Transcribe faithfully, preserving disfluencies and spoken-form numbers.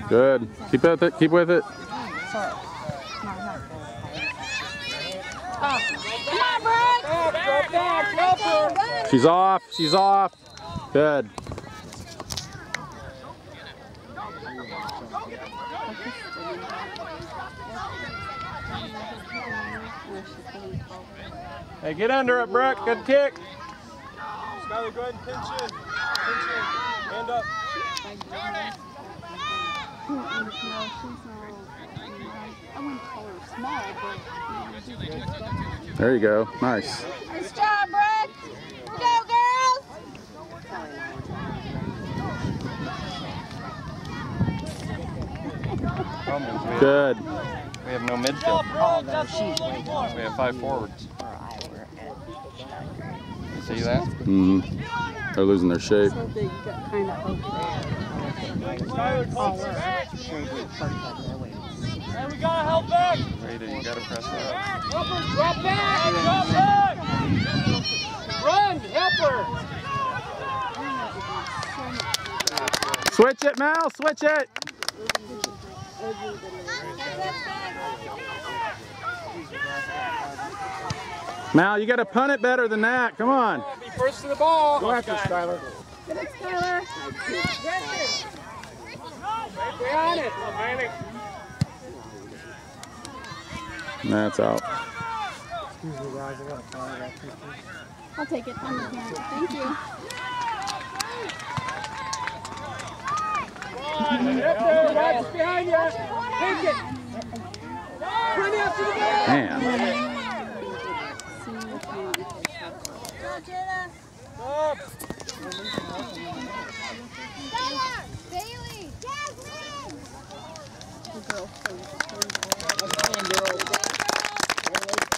Good. Keep with it. Keep with it. She's off. She's off. Good. Hey, get under it, Brooke. Good kick. Skylar, go ahead and pinch in. Pinch in. Hand up. There you go. Nice. Nice job, Brooke. Go, girls. Good. We have no midfield. We have five forwards. See that? Mm-hmm. They're losing their shape. So that you got kind of Hey, we gotta help back. Rita, you gotta press that. Help her, drop back, drop back. Run, help her. Switch it, Mal. Switch it. Mal, you gotta punt it better than that. Come on. Be first to the ball. Go after Skylar. Get it, Skylar. Stay on it. That's out. Excuse me, guys. I gotta follow that picture. I'll take it. I'm the parent. Thank you. Yep, there, Max behind you. Take it. Run after the ball. Man. Up. Bailey. Jasmine.